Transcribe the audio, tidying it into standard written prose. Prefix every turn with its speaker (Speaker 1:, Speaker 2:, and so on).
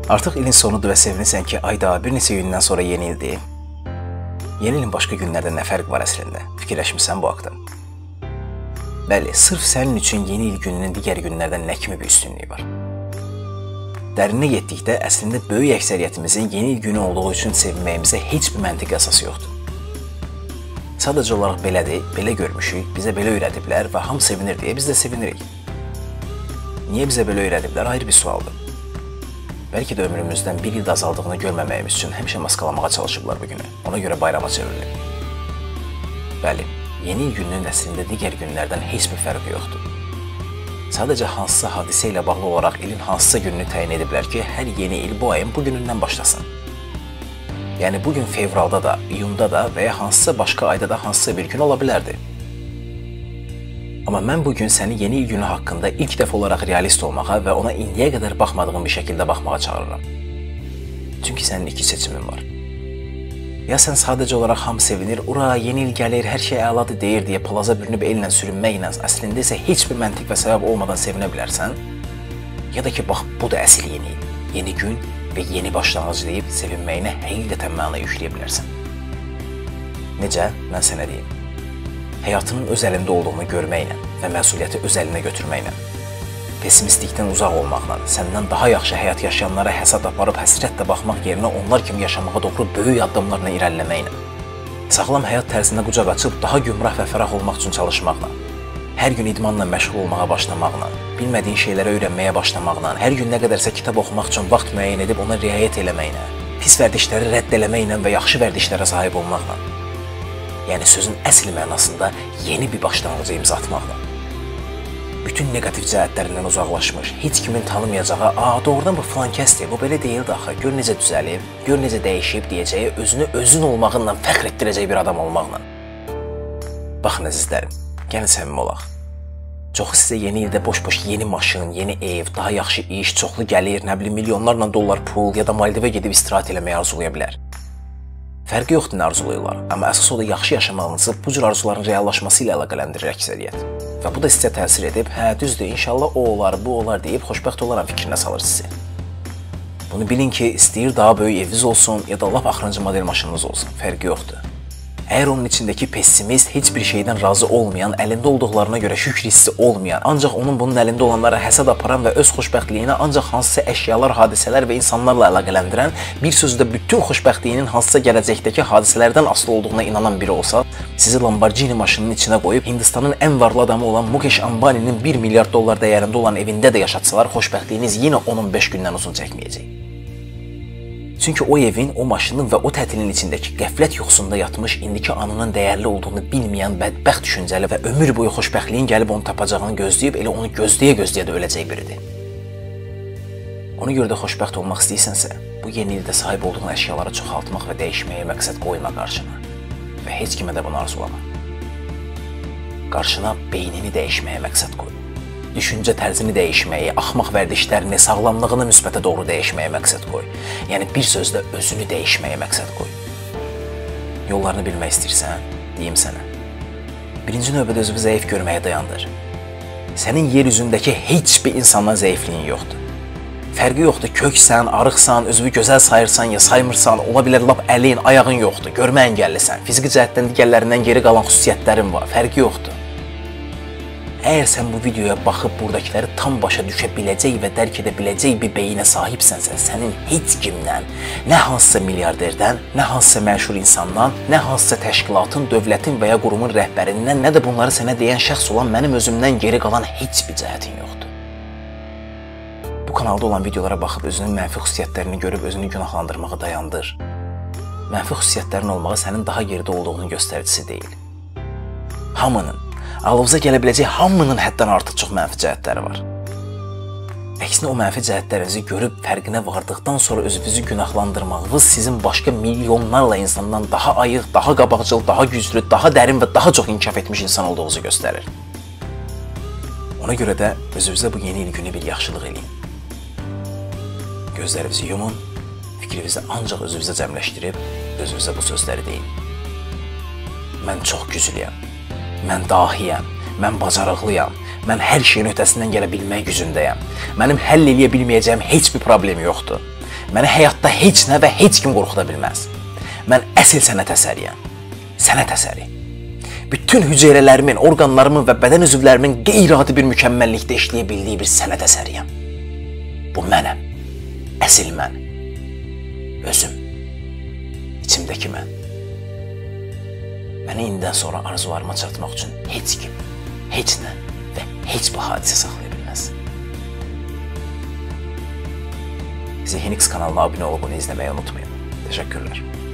Speaker 1: Artıq ilin sonudur və sevinirsən ki, ayda bir neçə gündən sonra yeni ildir. Yeni ilin başqa günlərdə nə fərq var əslində? Fikirləşmirsən bu haqda? Bəli, sırf sənin üçün yeni il gününün digər günlərdən nə kimi bir üstünlüyü var? Dərinə getdikdə əslində böyük əksəriyyətimizin yeni il günü olduğu üçün sevinməyimizə heç bir məntiq əsası yoxdur. Sadəcə olaraq belədir, belə görmüşük, bizə belə öyrədiblər və hamı sevinir deyə biz də sevinirik. Niyə bizə belə öyrədiblər? Ayrı bir sualdır. Bəlkə də ömrümüzdən bir il azaldığını görməməyimiz üçün həmişə maskalamağa çalışıblar bu günü. Ona görə bayrama çevrilir. Bəli, yeni il gününün əslində digər günlərdən heç bir fərqi yoxdur. Sadəcə hansısa hadisə ilə bağlı olaraq ilin hansısa gününü təyin ediblər ki, hər yeni il bu ayın bu günündən başlasın. Yəni bugün fevralda da, iyunda da və ya hansısa başqa ayda da hansısa bir gün ola bilərdi. Amma mən bugün səni yeni il günü haqqında ilk dəfə olaraq realist olmağa və ona indiyə qədər baxmadığın bir şəkildə baxmağa çağırıram. Çünki sənin iki seçimin var. Ya sən sadəcə olaraq hamı sevinir, ura, yeni il gəlir, hər şey əladır deyir deyə palaza bürünüb ellə sürünməklə əslində isə heç bir məntiq və səbəb olmadan sevinə bilərsən. Ya da ki, bax, bu da əsl yeni il, yeni gün və yeni başlanğıc deyib sevinməyinə həqiqətən məna yükləyə bilərsən. Necə? Mən sənə deyim. Həyatının öz əlində olduğunu görməklə və məsuliyyəti öz əlinə götürməklə, pessimistlikdən uzaq olmaqla, səndən daha yaxşı həyat yaşayanlara həsad aparıb həsrətlə baxmaq yerinə onlar kimi yaşamağa doğru böyük addımlarla irəliləməklə, sağlam həyat tərzinə qucaq açıb daha gümrah və fərah olmaq üçün çalışmaqla, hər gün idmanla məşğul olmağa başlamaqla, bilmədiyin şeylərə öyrənməyə başlamaqla, hər gün nə qədərsə kitab oxumaq üçün vaxt müəyyən edib ona riayət eləməklə, pis vərdişləri rədd eləməklə və yaxşı vərdişlərə sahib olmaqla, yəni sözün əsl mənasında yeni bir başlanğıca imza atmaqla, bütün negativ cəhətlərindən uzaqlaşmış, heç kimin tanımayacağı, doğrudan bu filan kəsdir, bu belə deyildi axı, gör necə düzəlib, gör necə dəyişib deyəcəyi, özünü özün olmağınla fəxr etdirəcək bir adam olmaqla. Baxın əzizlərim, gəlin səmimi olaq. Çoxu sizə yeni ildə boş-boş yeni maşın, yeni ev, daha yaxşı iş, çoxlu gəlir, nə bilim, milyonlarla dollar pul ya da Maldivə gedib istirahət eləməyi arzulaya bilər. Fərqi yoxdur nə arzulayırlar, amma əsas o da yaxşı yaşamağınızı bu cür arzuların reallaşması ilə əlaqələndirir əksəriyyət. Və bu da sizə təsir edib, düzdür, inşallah o olar, bu olar deyib xoşbəxt olaran fikrinə salır sizi. Bunu bilin ki, istəyir daha böyük eviniz olsun ya da lap axırıncı model maşınınız olsun, fərqi yoxdur. Əgər onun içindəki pessimist, heç bir şeydən razı olmayan, əlində olduqlarına görə şükür hissi olmayan, ancaq onun bunun əlində olanlara həsəd aparan və öz xoşbəxtliyini ancaq hansısa əşyalar, hadisələr və insanlarla əlaqələndirən, bir sözlə bütün xoşbəxtliyinin hansısa gələcəkdəki hadisələrdən asılı olduğuna inanan biri olsa, sizi Lamborghini maşınının içinə qoyub Hindistanın ən varlı adamı olan Mukesh Ambani'nin 1 milyard dollar dəyərində olan evində də yaşatsalar, xoşbəxtliyiniz yenə onun 5 gündən uzun çəkməyəcək. Çünki o evin, o maşının və o tətilin içindəki qəflət yuxusunda yatmış, indiki anının dəyərli olduğunu bilməyən, bədbəxt düşüncəli və ömür boyu xoşbəxtliyin gəlib onu tapacağını gözləyib, elə onu gözləyə-gözləyə də öləcək biridir. Ona görə də xoşbəxt olmaq istəyirsənsə, bu yeni ildə sahib olduğun əşyaları çoxaltmaq və dəyişməyə məqsəd qoyma qarşına və heç kimə də bunu arzulama. Qarşına beynini dəyişməyə məqsəd qoy. Düşüncə tərzini dəyişməyi, axmaq vərdişlərini, sağlamlığını müsbətə doğru dəyişməyə məqsəd qoy. Yəni bir sözlə özünü dəyişməyə məqsəd qoy. Yollarını bilmək istəyirsən, deyim sənə. Birinci növbədə özünü zəif görməyə dayandır. Sənin yer üzündəki heç bir insandan zəifliyin yoxdur. Fərqi yoxdur, köksən, arıqsan, özünü gözəl sayırsan ya saymırsan, ola bilər lap əlin, ayağın yoxdur, görmə əngəllisən, fiziki cəhətdən digərlərindən geri qalan xüsusiyyətlərin var, fərqi yoxdur. Əgər sən bu videoya baxıb buradakiləri tam başa düşə biləcək və dərk edə biləcək bir beyinə sahibsənsə, sənin heç kimdən, nə hansısa milyarderdən, nə hansısa məşhur insandan, nə hansısa təşkilatın, dövlətin və ya qurumun rəhbərindən, nə də bunları sənə deyən şəxs olan mənim özümdən geri qalan heç bir cəhətin yoxdur. Bu kanalda olan videolara baxıb özünün mənfi xüsusiyyətlərini görüb özünü günahlandırmağı dayandır. Mənfi xüsusiyyətlərin olmağı sənin daha geridə olduğunun göstəricisi deyil. Hamının, ağlınıza gələ biləcək hamının həddən artıq çox mənfi cəhətləri var. Əksinə o mənfi cəhətlərinizi görüb fərqinə vardıqdan sonra özünüzü günahlandırmağınız sizin başqa milyonlarla insandan daha ayıq, daha qabaqcıl, daha güclü, daha dərin və daha çox inkişaf etmiş insan olduğunuzu göstərir. Ona görə də özünüzə bu yeni il günü bir yaxşılıq eləyin. Gözlərinizi yumun, fikrinizi ancaq özünüzə cəmləşdirib, özünüzə bu sözləri deyin. Mən çox güclüyəm. Mən dahiyəm, mən bacarıqlıyam, mən hər şeyin öhdəsindən gələ bilmək gücündəyəm. Mənim həll eləyə bilməyəcəyim heç bir problem yoxdur. Məni həyatda heç nə və heç kim qorxuda bilməz. Mən əsl sənət əsəriyəm. Sənət əsəri. Bütün hüceyrələrimin, orqanlarımın və bədən üzvlərimin qeyri-adi bir mükəmməllikdə işləyə bildiyi bir sənət əsəriyəm. Bu mənəm. Əsl mən. Özüm. İçimdəki mən. Məni indidən sonra arzularıma çatmaq üçün heç kim, heç nə və heç bir hadisə saxlaya bilməz. Zehinix kanalına abunə olub onu izləməyi unutmayın. Təşəkkürlər.